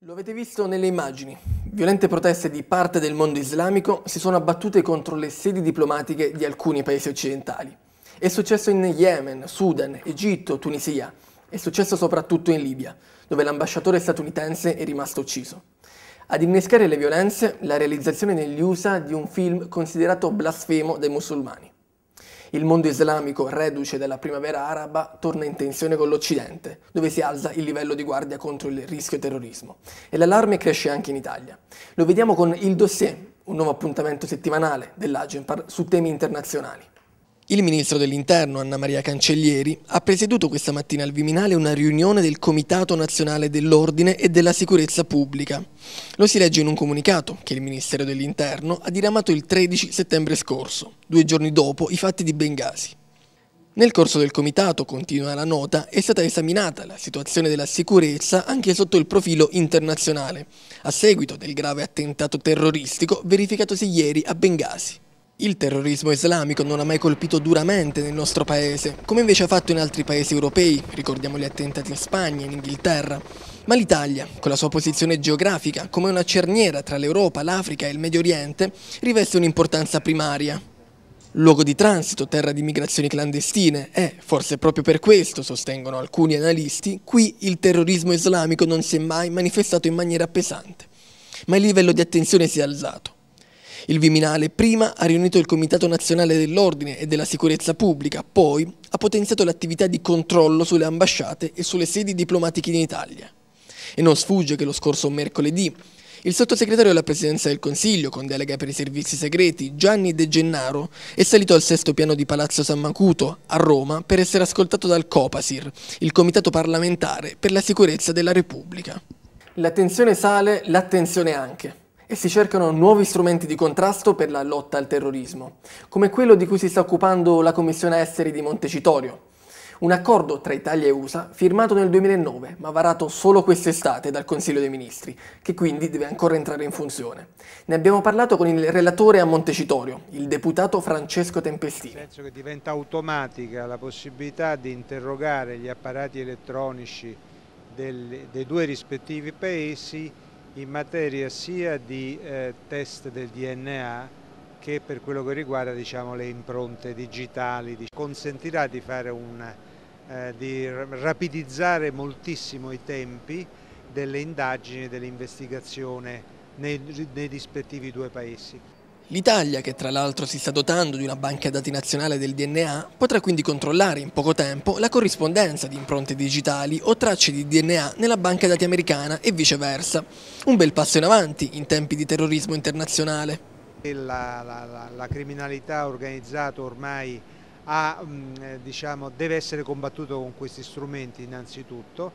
Lo avete visto nelle immagini. Violente proteste di parte del mondo islamico si sono abbattute contro le sedi diplomatiche di alcuni paesi occidentali. È successo in Yemen, Sudan, Egitto, Tunisia. È successo soprattutto in Libia, dove l'ambasciatore statunitense è rimasto ucciso. Ad innescare le violenze, la realizzazione negli USA di un film considerato blasfemo dai musulmani. Il mondo islamico, reduce dalla primavera araba, torna in tensione con l'Occidente, dove si alza il livello di guardia contro il rischio terrorismo. E l'allarme cresce anche in Italia. Lo vediamo con Il Dossier, un nuovo appuntamento settimanale dell'Agenzia su temi internazionali. Il ministro dell'Interno, Anna Maria Cancellieri, ha presieduto questa mattina al Viminale una riunione del Comitato Nazionale dell'Ordine e della Sicurezza Pubblica. Lo si legge in un comunicato che il Ministero dell'Interno ha diramato il 13 settembre scorso, 2 giorni dopo i fatti di Bengasi. Nel corso del comitato, continua la nota, è stata esaminata la situazione della sicurezza anche sotto il profilo internazionale, a seguito del grave attentato terroristico verificatosi ieri a Bengasi. Il terrorismo islamico non ha mai colpito duramente nel nostro paese, come invece ha fatto in altri paesi europei, ricordiamo gli attentati in Spagna e in Inghilterra. Ma l'Italia, con la sua posizione geografica come una cerniera tra l'Europa, l'Africa e il Medio Oriente, riveste un'importanza primaria. Luogo di transito, terra di migrazioni clandestine e, forse proprio per questo, sostengono alcuni analisti, qui il terrorismo islamico non si è mai manifestato in maniera pesante. Ma il livello di attenzione si è alzato. Il Viminale prima ha riunito il Comitato Nazionale dell'Ordine e della Sicurezza Pubblica, poi ha potenziato l'attività di controllo sulle ambasciate e sulle sedi diplomatiche in Italia. E non sfugge che lo scorso mercoledì il sottosegretario alla Presidenza del Consiglio, con delega per i servizi segreti, Gianni De Gennaro, è salito al 6° piano di Palazzo San Macuto, a Roma, per essere ascoltato dal Copasir, il Comitato parlamentare per la sicurezza della Repubblica. La tensione sale, l'attenzione anche. E si cercano nuovi strumenti di contrasto per la lotta al terrorismo, come quello di cui si sta occupando la Commissione Esteri di Montecitorio. Un accordo tra Italia e USA firmato nel 2009, ma varato solo quest'estate dal Consiglio dei Ministri, che quindi deve ancora entrare in funzione. Ne abbiamo parlato con il relatore a Montecitorio, il deputato Francesco Tempestini. Nel senso che diventa automatica la possibilità di interrogare gli apparati elettronici dei due rispettivi paesi in materia sia di test del DNA che per quello che riguarda, diciamo, le impronte digitali. Consentirà di fare di rapidizzare moltissimo i tempi delle indagini e dell'investigazione nei rispettivi due paesi. L'Italia, che tra l'altro si sta dotando di una banca dati nazionale del DNA, potrà quindi controllare in poco tempo la corrispondenza di impronte digitali o tracce di DNA nella banca dati americana e viceversa. Un bel passo in avanti in tempi di terrorismo internazionale. La criminalità organizzata ormai diciamo, deve essere combattuta con questi strumenti innanzitutto.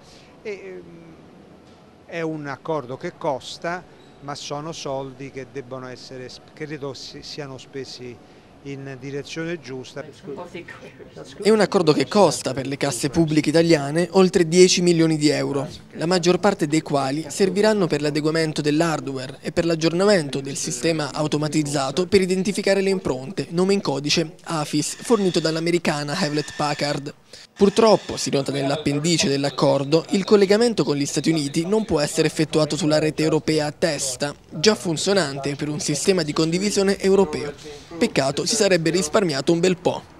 È un accordo che costa, ma sono soldi che debbono essere, credo siano spesi in direzione giusta. È un accordo che costa per le casse pubbliche italiane oltre 10 milioni di euro, la maggior parte dei quali serviranno per l'adeguamento dell'hardware e per l'aggiornamento del sistema automatizzato per identificare le impronte, nome in codice AFIS, fornito dall'americana Hewlett Packard. Purtroppo, si nota nell'appendice dell'accordo, il collegamento con gli Stati Uniti non può essere effettuato sulla rete europea a testa, già funzionante per un sistema di condivisione europeo. Peccato, si sarebbe risparmiato un bel po'.